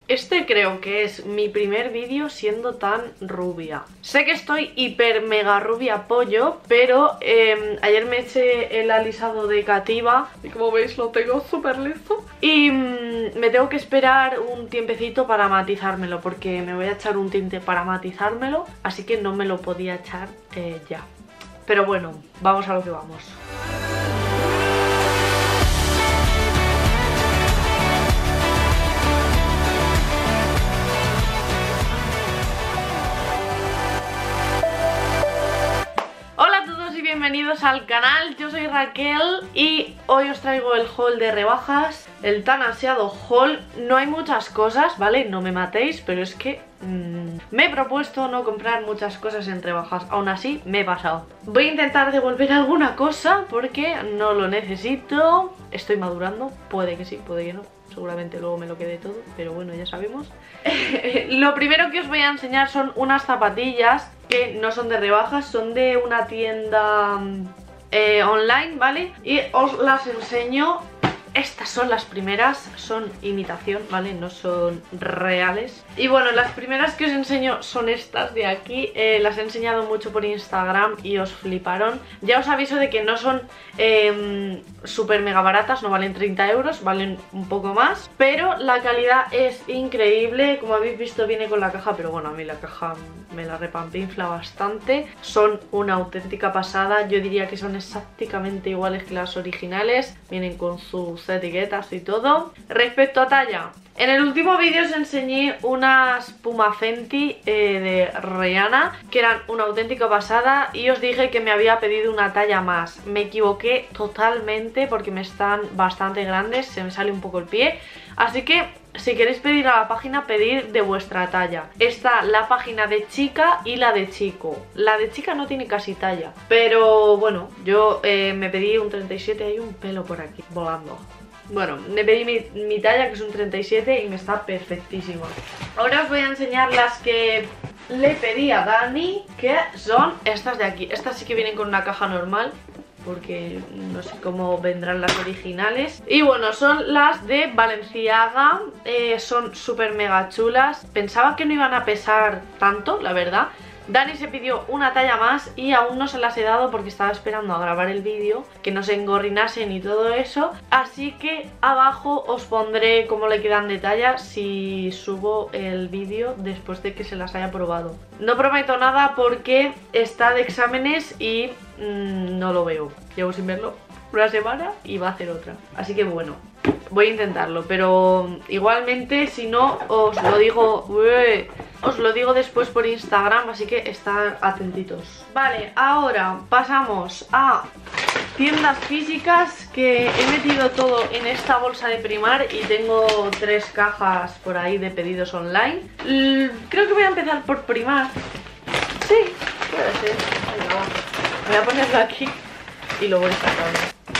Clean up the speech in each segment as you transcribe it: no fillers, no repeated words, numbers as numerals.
Este creo que es mi primer vídeo siendo tan rubia. Sé que estoy hiper mega rubia pollo, pero ayer me eché el alisado de Cativa y como veis lo tengo súper listo. Y me tengo que esperar un tiempecito para matizármelo, porque me voy a echar un tinte para matizármelo, así que no me lo podía echar ya. Pero bueno, vamos a lo que vamos. Bienvenidos al canal, yo soy Raquel y hoy os traigo el haul de rebajas, el tan ansiado haul. No hay muchas cosas, ¿vale? No me matéis, pero es que me he propuesto no comprar muchas cosas en rebajas, aún así me he pasado. Voy a intentar devolver alguna cosa porque no lo necesito, estoy madurando, puede que sí, puede que no. Seguramente luego me lo quede todo, pero bueno, ya sabemos. Lo primero que os voy a enseñar son unas zapatillas que no son de rebajas, son de una tienda online, ¿vale? Y os las enseño. Estas son las primeras, son imitación, ¿vale? No son reales. Y bueno, las primeras que os enseño son estas de aquí. Las he enseñado mucho por Instagram y os fliparon. Ya os aviso de que no son súper mega baratas, no valen 30 euros, valen un poco más. Pero la calidad es increíble. Como habéis visto viene con la caja, pero bueno, a mí la caja me la repampinfla bastante. Son una auténtica pasada, yo diría que son exactamente iguales que las originales. Vienen con sus etiquetas y todo. Respecto a talla, en el último vídeo os enseñé unas Puma Fenty de Rihanna que eran una auténtica pasada y os dije que me había pedido una talla más. Me equivoqué totalmente porque me están bastante grandes, se me sale un poco el pie, así que si queréis pedir a la página, pedir de vuestra talla. Está la página de chica y la de chico. La de chica no tiene casi talla, pero bueno, yo me pedí un 37, hay un pelo por aquí volando. Bueno, me pedí mi talla, que es un 37 y me está perfectísima. Ahora os voy a enseñar las que le pedí a Dani, que son estas de aquí. Estas sí que vienen con una caja normal, porque no sé cómo vendrán las originales. Y bueno, son las de Balenciaga, son súper mega chulas. Pensaba que no iban a pesar tanto, la verdad. Dani se pidió una talla más y aún no se las he dado porque estaba esperando a grabar el vídeo, que no se engorrinasen y todo eso. Así que abajo os pondré cómo le quedan de talla si subo el vídeo después de que se las haya probado. No prometo nada porque está de exámenes y no lo veo. Llevo sin verlo una semana y va a hacer otra. Así que bueno, voy a intentarlo, pero igualmente si no os lo digo... Os lo digo después por Instagram, así que estad atentitos. Vale, ahora pasamos a tiendas físicas, que he metido todo en esta bolsa de Primark y tengo 3 cajas por ahí de pedidos online. Creo que voy a empezar por Primark. Sí, puede ser. Venga, va. Voy a ponerlo aquí y lo voy sacando.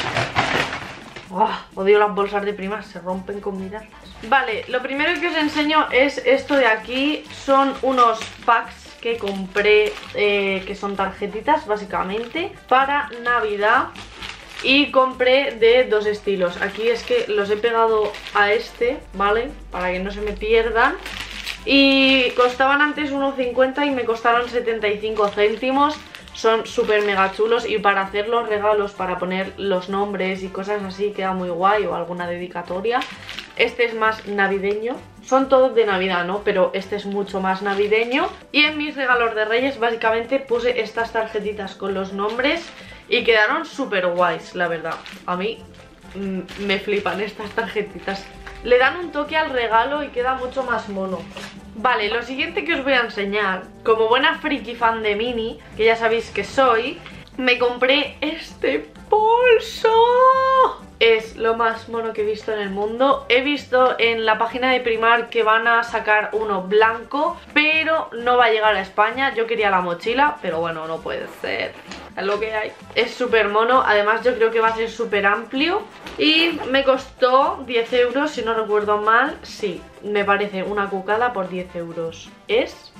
Odio las bolsas de Primark, se rompen con mirarlas. Vale, lo primero que os enseño es esto de aquí. Son unos packs que compré, que son tarjetitas básicamente para Navidad. Y compré de 2 estilos. Aquí es que los he pegado a este, ¿vale? Para que no se me pierdan. Y costaban antes 1,50 y me costaron 75 céntimos. Son súper mega chulos y para hacer los regalos, para poner los nombres y cosas así, queda muy guay, o alguna dedicatoria. Este es más navideño. Son todos de Navidad, ¿no? Pero este es mucho más navideño. Y en mis regalos de Reyes básicamente puse estas tarjetitas con los nombres y quedaron súper guays, la verdad. A mí me flipan estas tarjetitas. Le dan un toque al regalo y queda mucho más mono. Vale, lo siguiente que os voy a enseñar, como buena friki fan de Mini, que ya sabéis que soy, me compré este bolso. Es lo más mono que he visto en el mundo. He visto en la página de Primark que van a sacar uno blanco, pero no va a llegar a España. Yo quería la mochila, pero bueno, no puede ser. Es lo que hay. Es súper mono, además yo creo que va a ser súper amplio. Y me costó 10 euros, si no recuerdo mal. Sí, me parece una cucada por 10 euros. Es...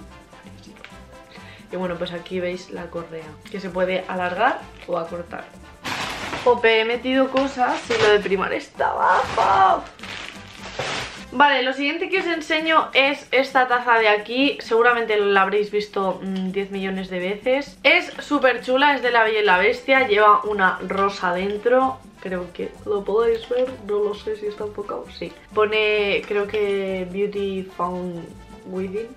Y bueno, pues aquí veis la correa, que se puede alargar o acortar. Jope, he metido cosas y lo de Primark está abajo. Vale, lo siguiente que os enseño es esta taza de aquí. Seguramente la habréis visto 10 millones de veces. Es súper chula, es de La Bella y la Bestia. Lleva una rosa dentro. Creo que lo podéis ver, no lo sé si está enfocado. Sí, pone, creo que Beauty Found Within.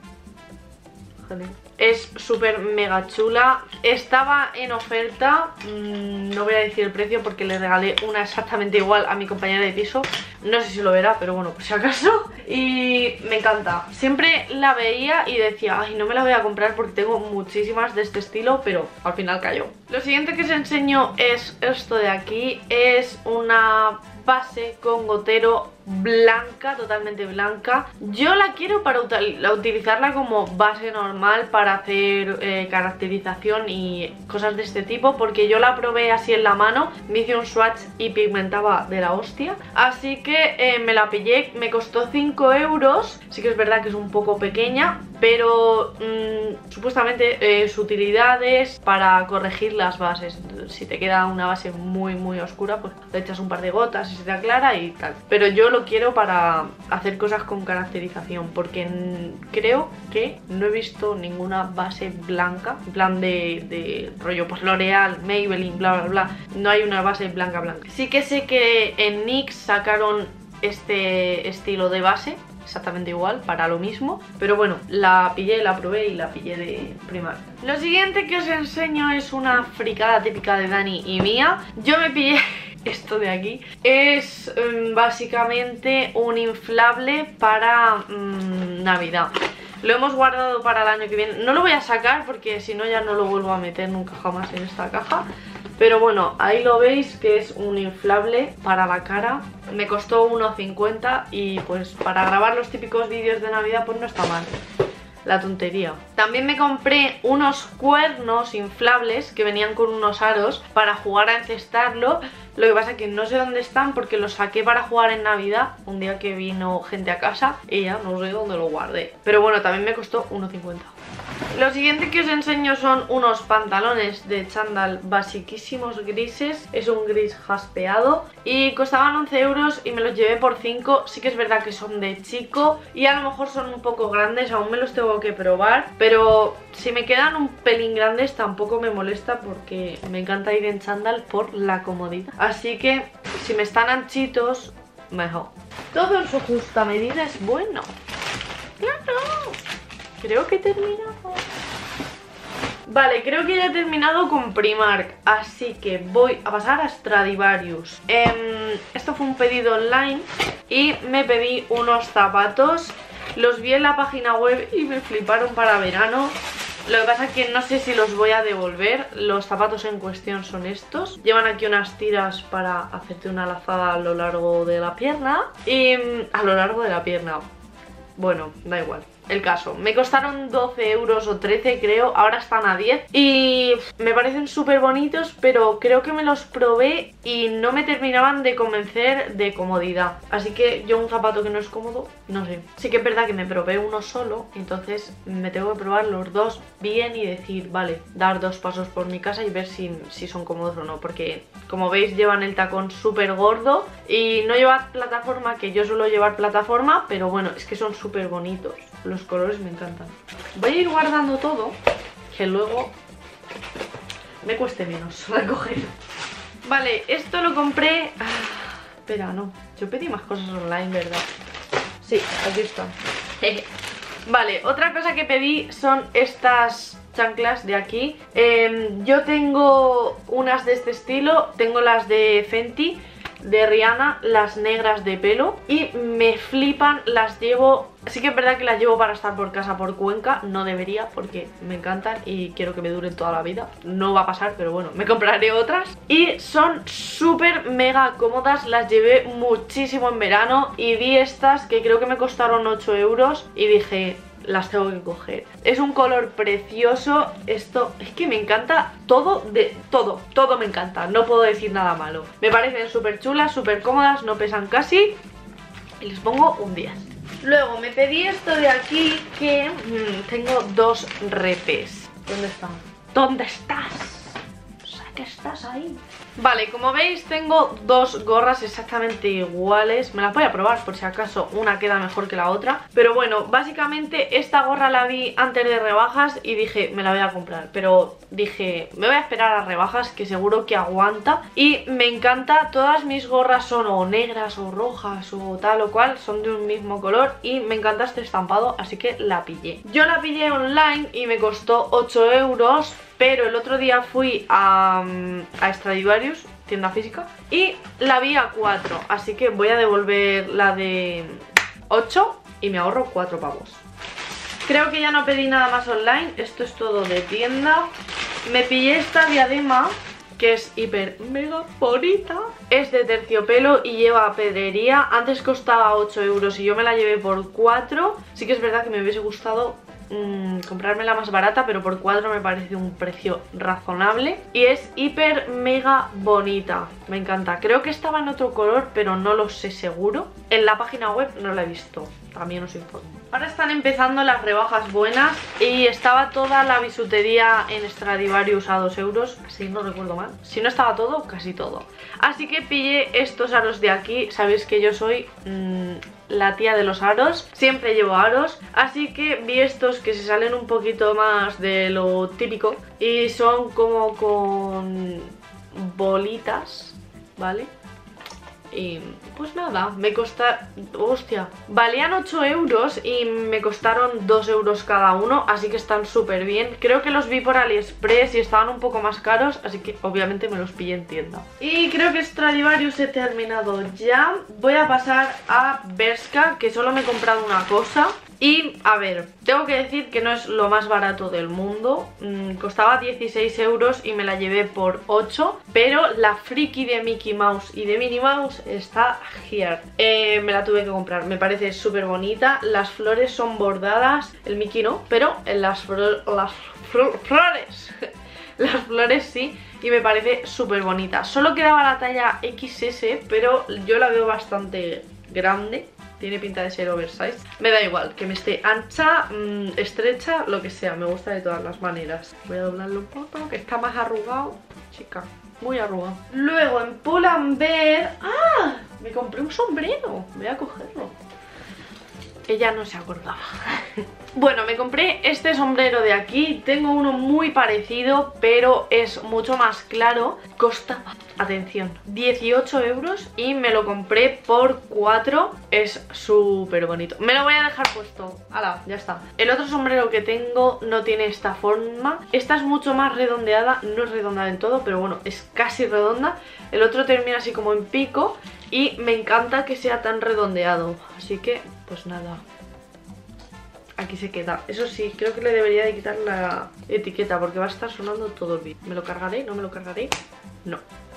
Genial. Es súper mega chula. Estaba en oferta. No voy a decir el precio porque le regalé una exactamente igual a mi compañera de piso. No sé si lo verá, pero bueno, por si acaso. Y me encanta. Siempre la veía y decía, ay, no me la voy a comprar porque tengo muchísimas de este estilo, pero al final cayó. Lo siguiente que os enseño es esto de aquí. Es una base con gotero blanca, totalmente blanca. Yo la quiero para utilizarla como base normal para hacer caracterización y cosas de este tipo, porque yo la probé así en la mano, me hice un swatch y pigmentaba de la hostia, así que me la pillé. Me costó 5 euros. Sí que es verdad que es un poco pequeña, pero supuestamente su utilidad es para corregir las bases. Si te queda una base muy oscura, pues le echas un par de gotas y se te aclara y tal. Pero yo lo quiero para hacer cosas con caracterización, porque creo que no he visto ninguna base blanca, en plan de rollo pues L'Oreal, Maybelline, bla bla bla. No hay una base blanca. Sí que sé que en NYX sacaron este estilo de base exactamente igual, para lo mismo, pero bueno, la pillé, la probé y la pillé de Primark. Lo siguiente que os enseño es una fricada típica de Dani y mía. Yo me pillé esto de aquí. Es básicamente un inflable para Navidad. Lo hemos guardado para el año que viene. No lo voy a sacar porque si no ya no lo vuelvo a meter nunca jamás en esta caja. Pero bueno, ahí lo veis que es un inflable para la cara. Me costó 1,50 y pues para grabar los típicos vídeos de Navidad pues no está mal. La tontería. También me compré unos cuernos inflables que venían con unos aros para jugar a encestarlo. Lo que pasa es que no sé dónde están porque los saqué para jugar en Navidad, un día que vino gente a casa, y ya no sé dónde lo guardé. Pero bueno, también me costó 1,50. Lo siguiente que os enseño son unos pantalones de chándal basiquísimos grises. Es un gris jaspeado y costaban 11 euros y me los llevé por 5. Sí que es verdad que son de chico y a lo mejor son un poco grandes, aún me los tengo que probar, pero si me quedan un pelín grandes tampoco me molesta porque me encanta ir en chándal por la comodidad. Así que si me están anchitos, mejor. Todo en su justa medida es bueno. ¡Claro! Creo que he terminado. Vale, creo que ya he terminado con Primark, así que voy a pasar a Stradivarius. Esto fue un pedido online y me pedí unos zapatos. Los vi en la página web y me fliparon para verano. Lo que pasa es que no sé si los voy a devolver. Los zapatos en cuestión son estos. Llevan aquí unas tiras para hacerte una lazada a lo largo de la pierna. Y a lo largo de la pierna, bueno, da igual. El caso, me costaron 12 euros o 13 creo, ahora están a 10 y me parecen súper bonitos, pero creo que me los probé y no me terminaban de convencer de comodidad. Así que yo un zapato que no es cómodo, no sé. Sí que es verdad que me probé uno solo, entonces me tengo que probar los dos bien y decir, vale, dar 2 pasos por mi casa y ver si son cómodos o no, porque como veis llevan el tacón súper gordo y no lleva plataforma, que yo suelo llevar plataforma, pero bueno, es que son súper bonitos. Los colores me encantan. Voy a ir guardando todo, que luego me cueste menos recoger. Vale, esto lo compré... espera, no. Yo pedí más cosas online, ¿verdad? Sí, aquí está. Vale, otra cosa que pedí son estas chanclas de aquí. Yo tengo unas de este estilo. Tengo las de Fenty, de Rihanna, las negras de pelo, y me flipan, las llevo. Sí que es verdad que las llevo para estar por casa por Cuenca, no debería porque me encantan y quiero que me duren toda la vida. No va a pasar, pero bueno, me compraré otras. Y son súper mega cómodas, las llevé muchísimo en verano y vi estas que creo que me costaron 8 euros y dije, las tengo que coger. Es un color precioso. Esto es que me encanta todo, todo me encanta, no puedo decir nada malo. Me parecen súper chulas, súper cómodas, no pesan casi y les pongo un 10. Luego me pedí esto de aquí que tengo 2 repes. ¿Dónde están? ¿Dónde estás? O sea, que estás ahí. Vale, como veis tengo dos gorras exactamente iguales. Me las voy a probar por si acaso una queda mejor que la otra. Pero bueno, básicamente esta gorra la vi antes de rebajas y dije, me la voy a comprar. Pero dije, me voy a esperar a rebajas que seguro que aguanta. Y me encanta, todas mis gorras son o negras o rojas o tal o cual, son de un mismo color. Y me encanta este estampado, así que la pillé. Yo la pillé online y me costó 8 euros. Pero el otro día fui a Stradivarius, tienda física, y la vi a 4. Así que voy a devolver la de 8 y me ahorro 4 pavos. Creo que ya no pedí nada más online. Esto es todo de tienda. Me pillé esta diadema, que es hiper mega bonita. Es de terciopelo y lleva pedrería. Antes costaba 8 euros y yo me la llevé por 4. Sí que es verdad que me hubiese gustado comprármela más barata, pero por 4 me parece un precio razonable. Y es hiper mega bonita, me encanta. Creo que estaba en otro color, pero no lo sé seguro. En la página web no la he visto, también os informo. Ahora están empezando las rebajas buenas y estaba toda la bisutería en Stradivarius a 2 euros, si no recuerdo mal. Si no estaba todo, casi todo. Así que pillé estos aros de aquí. Sabéis que yo soy la tía de los aros, siempre llevo aros, así que vi estos que se salen un poquito más de lo típico y son como con bolitas, ¿vale? Y pues nada, me costaron, hostia, valían 8 euros y me costaron 2 euros cada uno, así que están súper bien. Creo que los vi por AliExpress y estaban un poco más caros, así que obviamente me los pillé en tienda. Y creo que Stradivarius he terminado ya. Voy a pasar a Bershka, que solo me he comprado una cosa. Y a ver, tengo que decir que no es lo más barato del mundo. Costaba 16 euros y me la llevé por 8. Pero la friki de Mickey Mouse y de Minnie Mouse está here. Me la tuve que comprar, me parece súper bonita. Las flores son bordadas, el Mickey no, pero en las flores las flores sí. Y me parece súper bonita. Solo quedaba la talla XS, pero yo la veo bastante grande. Tiene pinta de ser oversize. Me da igual, que me esté ancha, estrecha, lo que sea. Me gusta de todas las maneras. Voy a doblarlo un poco, que está más arrugado. Chica, muy arrugado. Luego en Pull&Bear... ¡Ah! Me compré un sombrero. Voy a cogerlo. Ella no se acordaba. Bueno, me compré este sombrero de aquí. Tengo uno muy parecido, pero es mucho más claro. Costaba, atención, 18 euros y me lo compré por 4. Es súper bonito. Me lo voy a dejar puesto. ¡Hala! Ya está. El otro sombrero que tengo no tiene esta forma. Esta es mucho más redondeada. No es redonda del todo, pero bueno, es casi redonda. El otro termina así como en pico. Y me encanta que sea tan redondeado. Así que, pues nada, aquí se queda. Eso sí, creo que le debería de quitar la etiqueta, porque va a estar sonando todo el vídeo. ¿Me lo cargaré? ¿No me lo cargaré? No.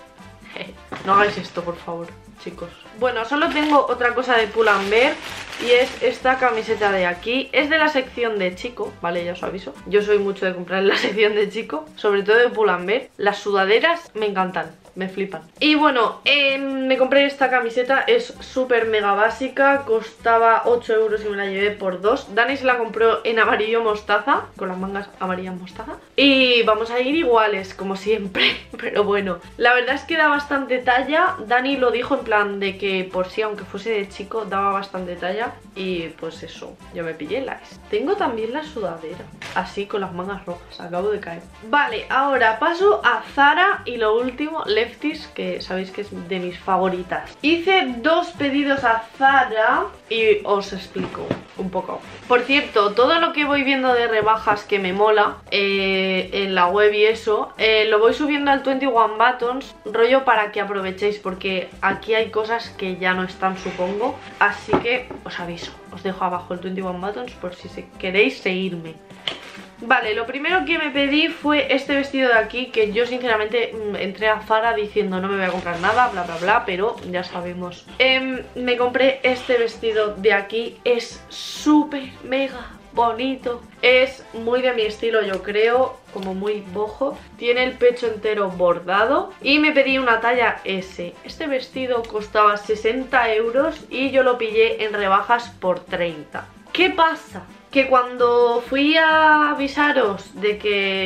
No hagáis esto, por favor, chicos. Bueno, solo tengo otra cosa de Pull&Bear y es esta camiseta de aquí. Es de la sección de chico, ¿vale? Ya os aviso. Yo soy mucho de comprar en la sección de chico, sobre todo de Pull&Bear. Las sudaderas me encantan. Me flipan. Y bueno, me compré esta camiseta. Es súper mega básica. Costaba 8 euros y me la llevé por 2. Dani se la compró en amarillo mostaza, con las mangas amarillas mostaza. Y vamos a ir iguales, como siempre. Pero bueno, la verdad es que da bastante talla. Dani lo dijo en plan de que por si, aunque fuese de chico, daba bastante talla. Y pues eso, yo me pillé las. Tengo también la sudadera, así con las mangas rojas. Acabo de caer. Vale, ahora paso a Zara. Y lo último, Lefties, que sabéis que es de mis favoritas. Hice 2 pedidos a Zara y os explico un poco. Por cierto, todo lo que voy viendo de rebajas que me mola en la web y eso, lo voy subiendo al 21 Buttons, rollo para que aprovechéis, porque aquí hay cosas que ya no están, supongo. Así que os aviso, os dejo abajo el 21 Buttons por si queréis seguirme. Vale, lo primero que me pedí fue este vestido de aquí, que yo sinceramente entré a Zara diciendo no me voy a comprar nada, bla bla bla, pero ya sabemos. Me compré este vestido de aquí, es súper mega bonito, es muy de mi estilo, yo creo, como muy boho. Tiene el pecho entero bordado y me pedí una talla S. Este vestido costaba 60 euros y yo lo pillé en rebajas por 30. ¿Qué pasa? Que cuando fui a avisaros de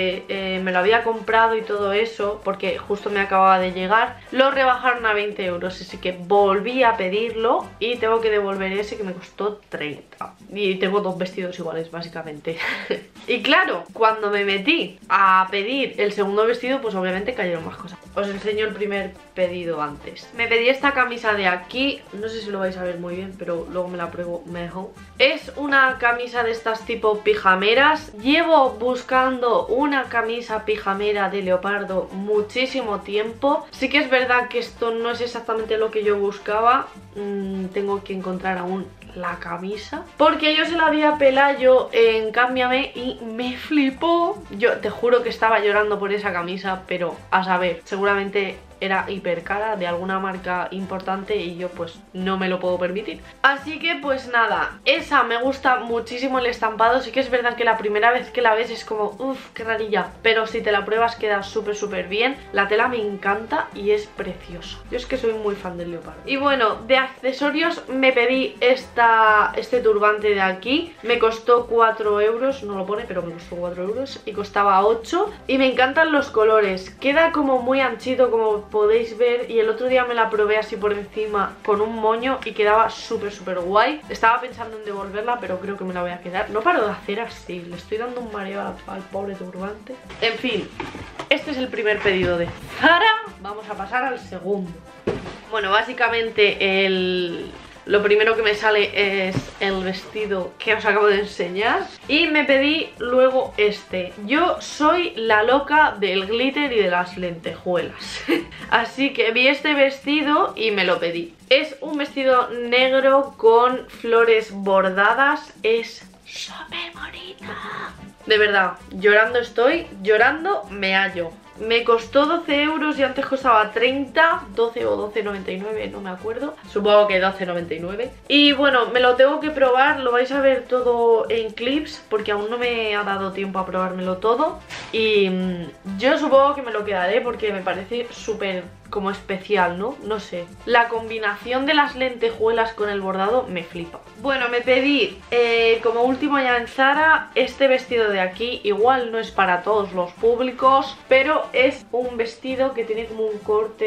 que me lo había comprado y todo eso, porque justo me acababa de llegar, lo rebajaron a 20 euros, así que volví a pedirlo y tengo que devolver ese que me costó 30. Y tengo dos vestidos iguales, básicamente. Y claro, cuando me metí a pedir el segundo vestido, pues obviamente cayeron más cosas. Os enseño el primer pedido antes. Me pedí esta camisa de aquí, no sé si lo vais a ver muy bien, pero luego me la pruebo mejor. Es una camisa de estas tipo pijameras. Llevo buscando una camisa pijamera de leopardo muchísimo tiempo. Sí que es verdad que esto no es exactamente lo que yo buscaba. Tengo que encontrar aún la camisa, porque yo se la vi a Pelayo en Cámbiame y me flipó. Yo te juro que estaba llorando por esa camisa, pero a saber, seguramente era hiper cara de alguna marca importante y yo pues no me lo puedo permitir. Así que pues nada, esa me gusta muchísimo el estampado. Sí que es verdad que la primera vez que la ves es como uff, qué rarilla, pero si te la pruebas queda súper bien. La tela me encanta y es preciosa. Yo es que soy muy fan del leopardo. Y bueno, de accesorios me pedí este turbante de aquí. Me costó 4 euros, no lo pone, pero me costó 4 euros y costaba 8. Y me encantan los colores, queda como muy anchito, como podéis ver, y el otro día me la probé así por encima con un moño y quedaba súper guay. Estaba pensando en devolverla, pero creo que me la voy a quedar. No paro de hacer así, le estoy dando un mareo al pobre turbante. En fin, este es el primer pedido de Zara. Vamos a pasar al segundo. Bueno, básicamente lo primero que me sale es el vestido que os acabo de enseñar. Y me pedí luego este. Yo soy la loca del glitter y de las lentejuelas. Así que vi este vestido y me lo pedí. Es un vestido negro con flores bordadas. Es súper bonita. De verdad, llorando estoy, llorando me hallo. Me costó 12 euros y antes costaba 30, 12 o 12,99, no me acuerdo. Supongo que 12,99. Y bueno, me lo tengo que probar, lo vais a ver todo en clips porque aún no me ha dado tiempo a probármelo todo. Y yo supongo que me lo quedaré porque me parece súper como especial, ¿no? No sé. La combinación de las lentejuelas con el bordado me flipa. Bueno, me pedí como último ya en Zara este vestido de aquí. Igual no es para todos los públicos, pero es un vestido que tiene como un corte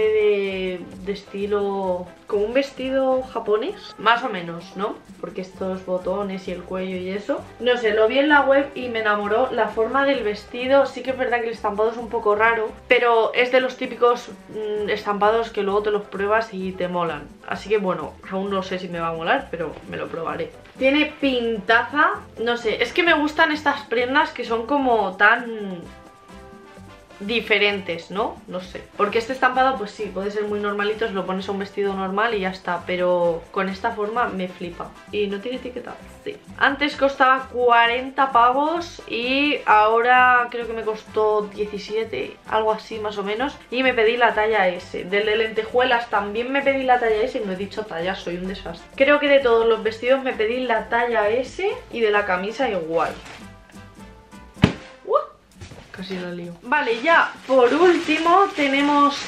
de estilo... como un vestido japonés, más o menos, ¿no? Porque estos botones y el cuello y eso, no sé, lo vi en la web y me enamoró la forma del vestido. Sí que es verdad que el estampado es un poco raro, pero es de los típicos estampados que luego te los pruebas y te molan. Así que bueno, aún no sé si me va a molar, pero me lo probaré. Tiene pintaza, no sé, es que me gustan estas prendas que son como tan... diferentes, ¿no? No sé. Porque este estampado, pues sí, puede ser muy normalito, se lo pones a un vestido normal y ya está. Pero con esta forma me flipa. Y no tiene etiqueta, sí. Antes costaba 40 pavos y ahora creo que me costó 17, algo así más o menos. Y me pedí la talla S. Del de lentejuelas también me pedí la talla S y no he dicho talla, soy un desastre. Creo que de todos los vestidos me pedí la talla S y de la camisa igual. Casi lo lío. Vale, ya por último tenemos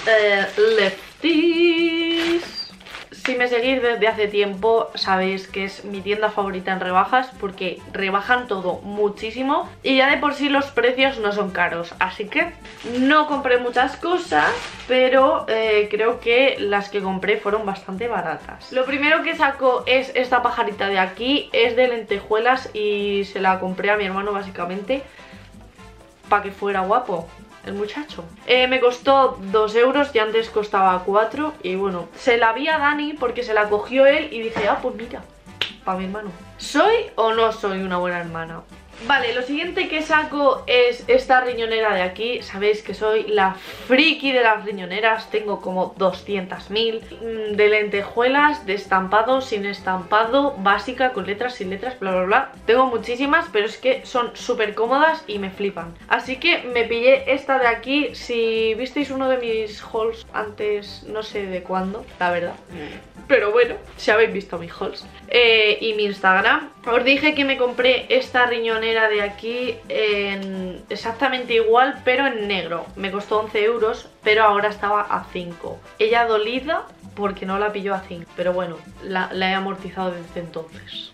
Lefties. Si me seguís desde hace tiempo sabéis que es mi tienda favorita en rebajas porque rebajan todo muchísimo y ya de por sí los precios no son caros, así que no compré muchas cosas, pero creo que las que compré fueron bastante baratas. Lo primero que saco es esta pajarita de aquí, es de lentejuelas y se la compré a mi hermano básicamente para que fuera guapo el muchacho. Me costó 2 euros y antes costaba 4. Y bueno, se la vi a Dani porque se la cogió él y dije, ah, pues mira, para mi hermano. ¿Soy o no soy una buena hermana? Vale, lo siguiente que saco es esta riñonera de aquí. Sabéis que soy la friki de las riñoneras. Tengo como 200.000 de lentejuelas, de estampado, sin estampado, básica, con letras, sin letras, bla bla bla. Tengo muchísimas, pero es que son súper cómodas y me flipan. Así que me pillé esta de aquí. Si visteis uno de mis hauls antes, no sé de cuándo, la verdad, pero bueno, si habéis visto mis hauls y mi Instagram, os dije que me compré esta riñonera de aquí en exactamente igual, pero en negro. Me costó 11 euros, pero ahora estaba a 5. Ella dolida porque no la pilló a 5, pero bueno, la he amortizado desde entonces.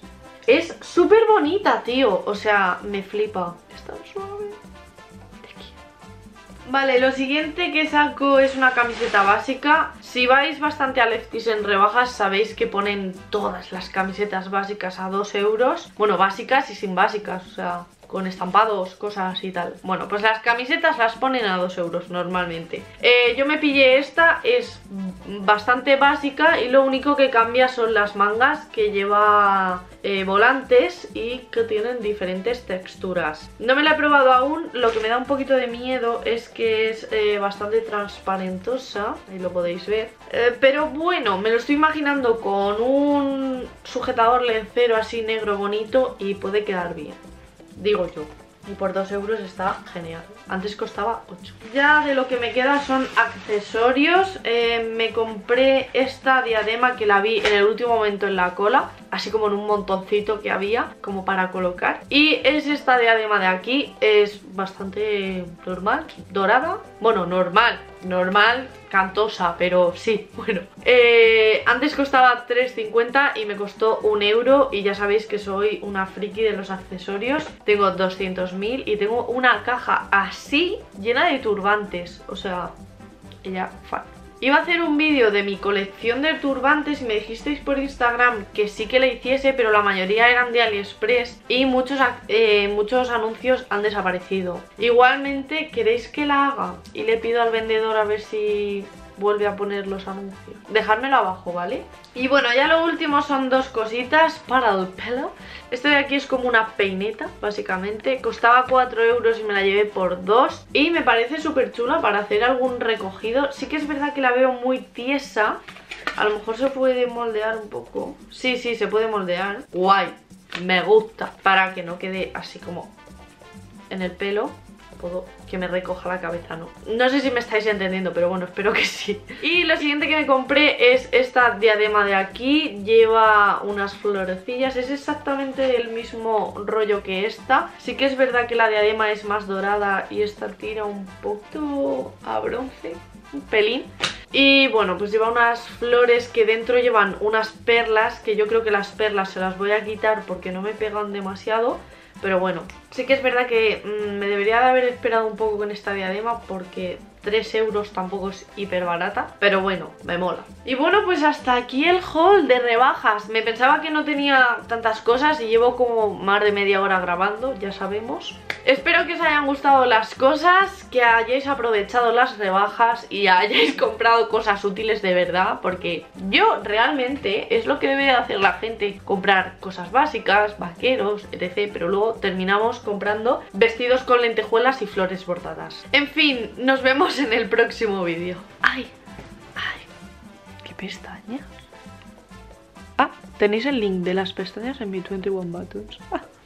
Es súper bonita, tío. O sea, me flipa. Es tan suave. Te quiero. Vale, lo siguiente que saco es una camiseta básica. Si vais bastante a Lefties en rebajas, sabéis que ponen todas las camisetas básicas a 2 euros. Bueno, básicas y sin básicas, o sea, con estampados, cosas y tal. Bueno, pues las camisetas las ponen a 2 euros normalmente. Yo me pillé esta, es bastante básica y lo único que cambia son las mangas, que lleva volantes y que tienen diferentes texturas. No me la he probado aún, lo que me da un poquito de miedo es que es bastante transparentosa, ahí lo podéis ver. Pero bueno, me lo estoy imaginando con un sujetador lencero así negro bonito y puede quedar bien. Digo yo. Y por 2 euros está genial. Antes costaba 8. Ya de lo que me queda son accesorios. Me compré esta diadema que la vi en el último momento en la cola, así como en un montoncito que había como para colocar. Y es esta diadema de aquí. Es bastante normal, dorada. Bueno, normal, cantosa, pero sí, bueno. Antes costaba 3,50 y me costó 1 euro. Y ya sabéis que soy una friki de los accesorios. Tengo 200.000 y tengo una caja así llena de turbantes. O sea, ella fan. Iba a hacer un vídeo de mi colección de turbantes y me dijisteis por Instagram que sí que la hiciese, pero la mayoría eran de AliExpress y muchos anuncios han desaparecido. Igualmente, ¿queréis que la haga? Y le pido al vendedor a ver si vuelve a poner los anuncios. Dejádmelo abajo, ¿vale? Y bueno, ya lo último son 2 cositas para el pelo. Este de aquí es como una peineta, básicamente. Costaba 4 euros y me la llevé por 2. Y me parece súper chula para hacer algún recogido. Sí que es verdad que la veo muy tiesa. A lo mejor se puede moldear un poco. Sí, se puede moldear. Guay, me gusta. Para que no quede así como en el pelo. Puedo que me recoja la cabeza, ¿no? No sé si me estáis entendiendo, pero bueno, espero que sí. Y lo siguiente que me compré es esta diadema de aquí. Lleva unas florecillas. Es exactamente el mismo rollo que esta. Sí que es verdad que la diadema es más dorada y esta tira un poco a bronce, un pelín. Y bueno, pues lleva unas flores que dentro llevan unas perlas, que yo creo que las perlas se las voy a quitar porque no me pegan demasiado. Pero bueno, sí que es verdad que me debería de haber esperado un poco con esta diadema porque 3 euros tampoco es hiper barata, pero bueno, me mola. Y bueno, pues hasta aquí el haul de rebajas. Me pensaba que no tenía tantas cosas y llevo como más de media hora grabando, ya sabemos. Espero que os hayan gustado las cosas, que hayáis aprovechado las rebajas y hayáis comprado cosas útiles de verdad, porque yo realmente es lo que debe de hacer la gente, comprar cosas básicas, vaqueros, etc. Pero luego terminamos comprando vestidos con lentejuelas y flores bordadas. En fin, nos vemos en el próximo vídeo. ¡Ay! ¡Ay! ¡Qué pestañas! Ah, tenéis el link de las pestañas en mi 21 Buttons.